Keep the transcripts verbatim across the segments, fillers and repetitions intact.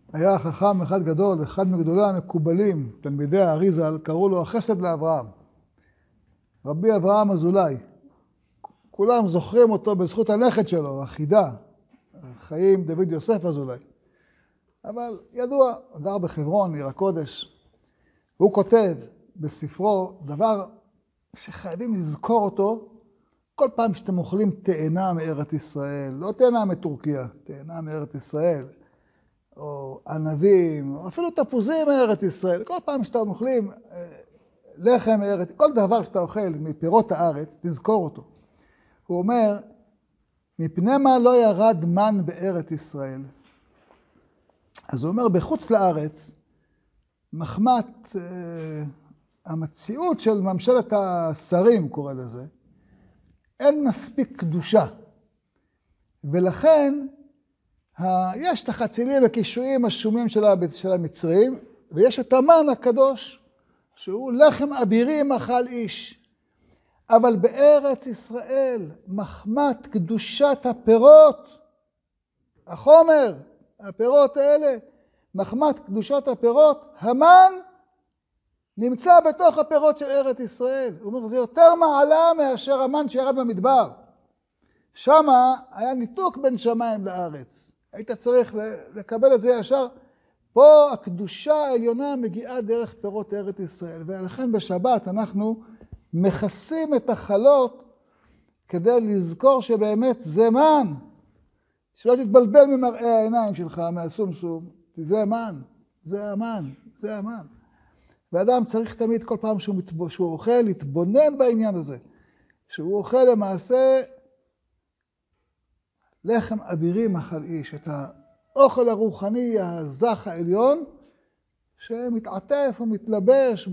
היה חכם אחד גדול, אחד מגדולי המקובלים, תלמידי האריז"ל, קראו לו החסד לאברהם. רבי אברהם אזולאי. כולם זוכרים אותו בזכות הנכד שלו, החידה, חיים דוד יוסף אזולאי. אבל ידוע, גר בחברון, עיר הקודש. הוא כותב בספרו דבר שחייבים לזכור אותו כל פעם שאתם אוכלים תאנה מארץ ישראל, לא תאנה מטורקיה, תאנה מארץ ישראל, או ענבים, או אפילו תפוזים מארץ ישראל. כל פעם שאתם אוכלים לחם מארץ, כל דבר שאתה אוכל מפירות הארץ, תזכור אותו. הוא אומר, מפני מה לא ירד מן בארץ ישראל? אז הוא אומר, בחוץ לארץ, מחמת אה, המציאות של ממשלת השרים, קורא לזה, אין מספיק קדושה. ולכן, ה... יש את החצילים הקישואים השומים של, של המצרים, ויש את המן הקדוש, שהוא לחם אבירים אכל איש. אבל בארץ ישראל, מחמת קדושת הפירות, החומר, הפירות האלה, מחמת קדושת הפירות, המן נמצא בתוך הפירות של ארץ ישראל. הוא אומר, זה יותר מעלה מאשר המן שירד במדבר. שמה היה ניתוק בין שמיים לארץ. היית צריך לקבל את זה ישר. פה הקדושה העליונה מגיעה דרך פירות ארץ ישראל. ולכן בשבת אנחנו מכסים את החלות כדי לזכור שבאמת זה מן. שלא תתבלבל ממראה העיניים שלך, מהסומסום. זה מן, זה המן, זה המן. ואדם צריך תמיד כל פעם שהוא, מתבו, שהוא אוכל להתבונן בעניין הזה. שהוא אוכל למעשה לחם אבירים אכל איש, את האוכל הרוחני, הזך העליון, שמתעטף ומתלבש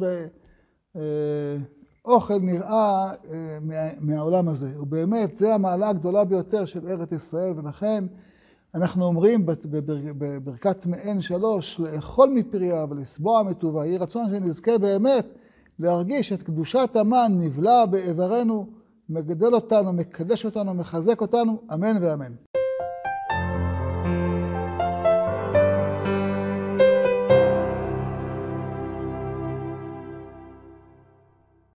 באוכל נראה מהעולם הזה. ובאמת, זה המעלה הגדולה ביותר של ארץ ישראל, ולכן אנחנו אומרים בברכת מעין שלוש, לאכול מפריה ולשבוע מטובה. יהי רצון שנזכה באמת להרגיש את קדושת המן נבלע באיברנו, מגדל אותנו, מקדש אותנו, מחזק אותנו, אמן ואמן.